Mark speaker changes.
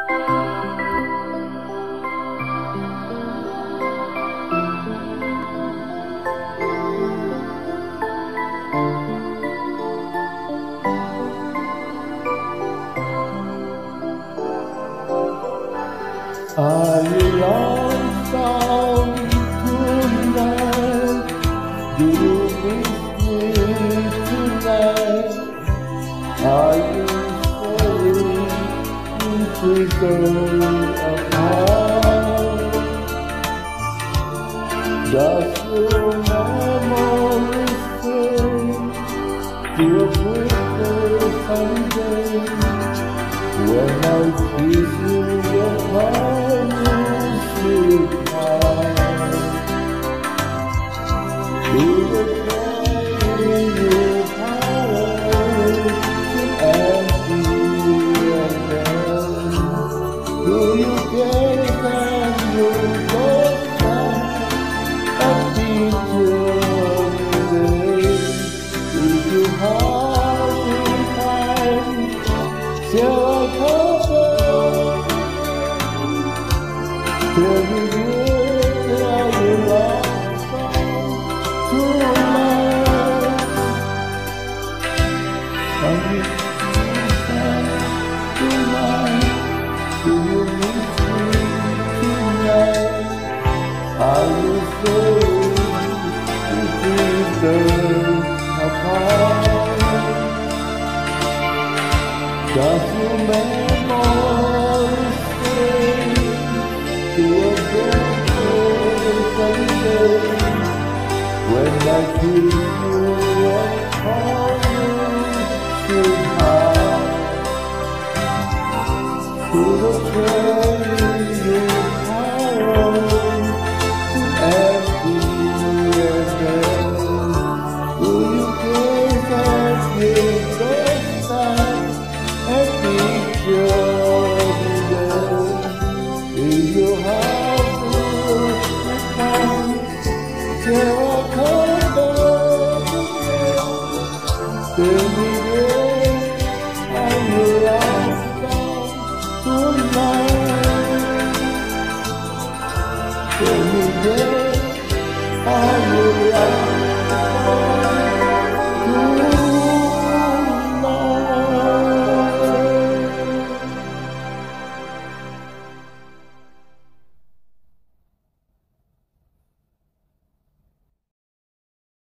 Speaker 1: Are you lonesome tonight? Do you miss me tonight? Are you sorry if we go apart? Does your memory stay to a birthday Sunday when I kiss you goodbye? Do you carry your power to empty again? Do you get that you go back and be today? If you have the time, shall I cover? Tell me good, are you lonesome tonight? Are you lonesome tonight? Do you miss me tonight? Are you sorry if we go apart? Does your memory stay to a birthday Sunday when I kiss you and call you sweetheart? To the train you borrow to empty again. Do you gaze at your bedside and picture every day? If you have to return, shall I come back again? Tell me